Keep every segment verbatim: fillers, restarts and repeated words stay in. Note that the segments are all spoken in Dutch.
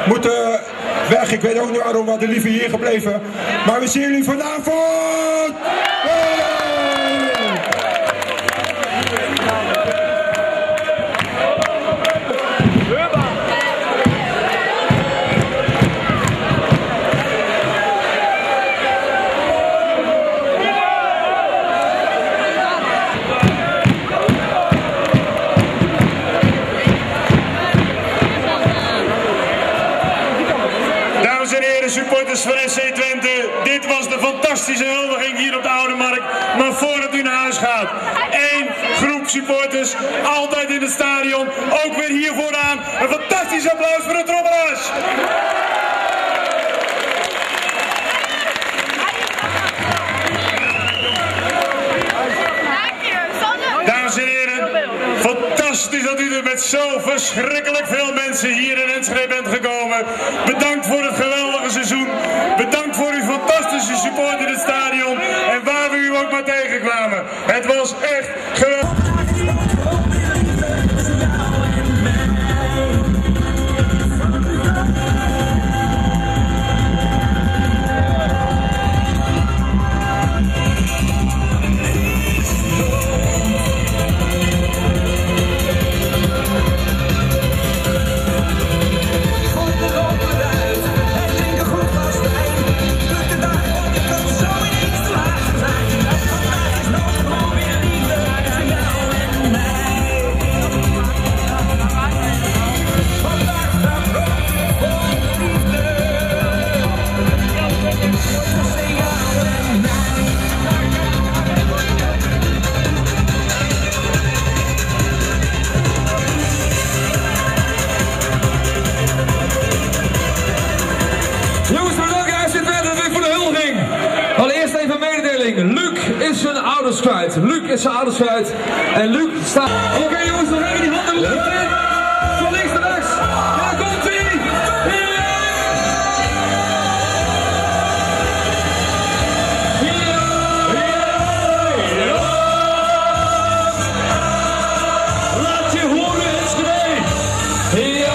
moeten weg. Ik weet ook niet waarom, we hadden liever hier gebleven. Maar we zien jullie vanavond! Hey! Supporters van S C Twente, dit was de fantastische huldiging hier op de Oude Markt. Maar voordat u naar huis gaat, één groep supporters, altijd in het stadion, ook weer hier vooraan. Een fantastisch applaus voor de trommelaars. Dames en heren, fantastisch dat u er met zo verschrikkelijk veel mensen hier in Enschede bent gekomen. Bedankt voor het geweldige seizoen. Bedankt voor uw fantastische support in het stadion. En waar we u ook maar tegenkwamen. Het was echt geweldig. Luc is zijn ouders kwijt. Luc is zijn ouders kwijt. En Luc staat... Oké okay, jongens, nog even die handen lucht in. Van links naar rechts. Daar komt hij. Laat je horen, Enschede. Ja.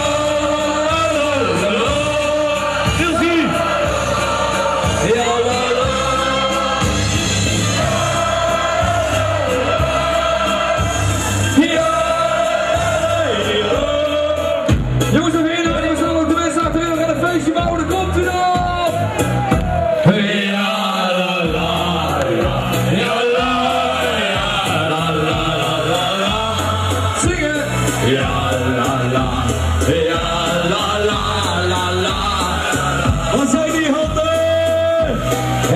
Jongens, nog één, we staan ook de mensen achterin, we gaan een feestje bouwen, daar komt u nog! Ja la la, ja la, ja la la la la. Zingen! Ja la la, ja la la la la. Wat zijn die handen?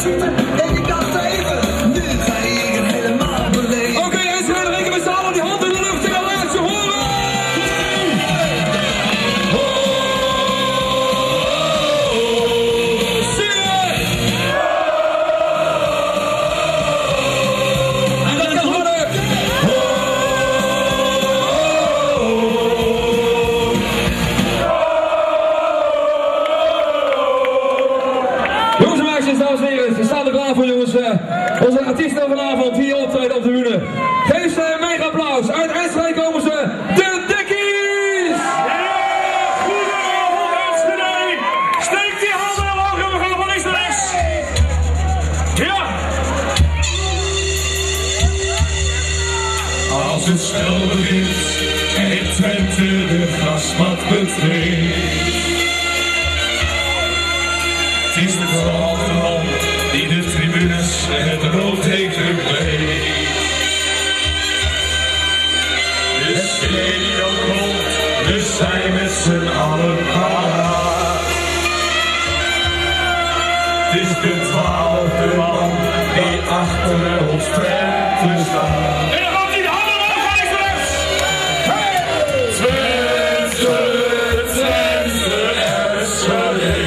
schieten, denk ik dat even. Nu ga ik het helemaal beleven. Oké, okay, eens gaan we met z'n allen die hand in de lucht en dan laat ze horen. Dames en heren, ze staan er klaar voor, jongens. Uh, onze artiesten vanavond hier optreden op de bühne. Geef ze een mega applaus. Uit Enschede komen ze, de Dickies! Ja, goedenavond Enschede! Steek die handen omhoog en we gaan van links naar rechts. Ja! Als het spel begint en Twente de grasmat betreedt. Het is de grote man die de tribunes en het rood heeft gekleed. De stadion komt, we zijn met z'n allen paraat. Het is de twaalfde man die achter ons Twente staat. En dan gaat hij de handen omhoog, van links naar rechts. Hey! Twente, Twente, Enschede.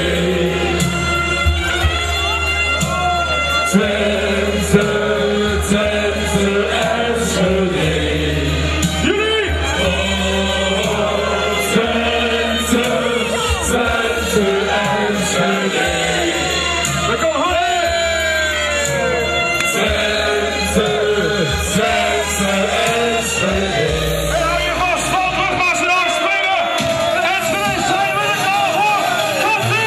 Twente, Twente, Enschede. Jullie! Oh, Twente, Twente, Enschede. We komen hard! Twente, Twente, Enschede. En hou je vast, val terug, maar ze daar springen. Enschede zijn we er klaar voor. Komt-ie!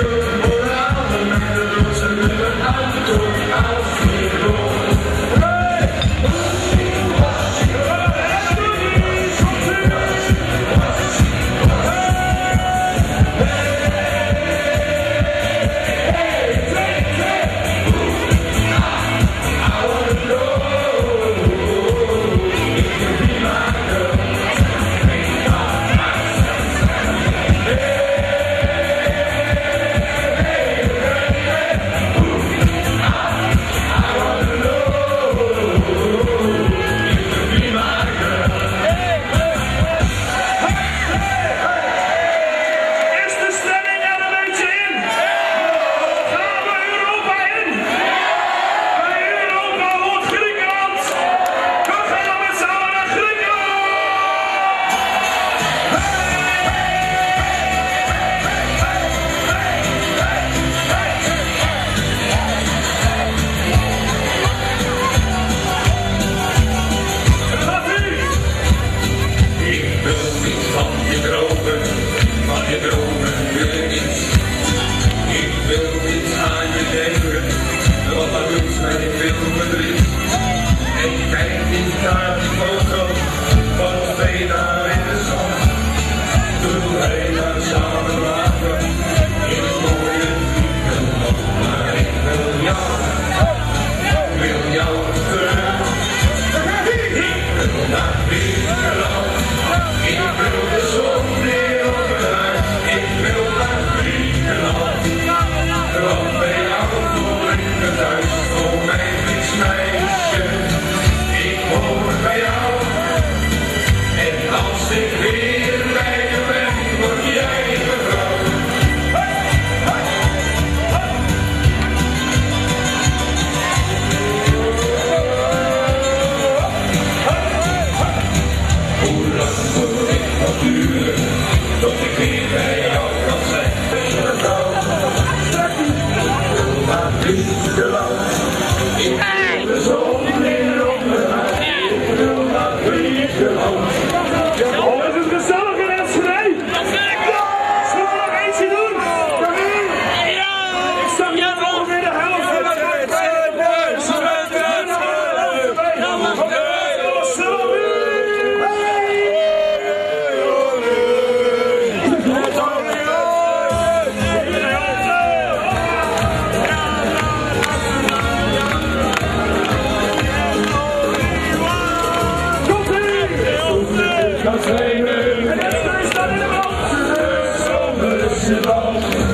En het feest staat in de brand. Zomer is in de brand.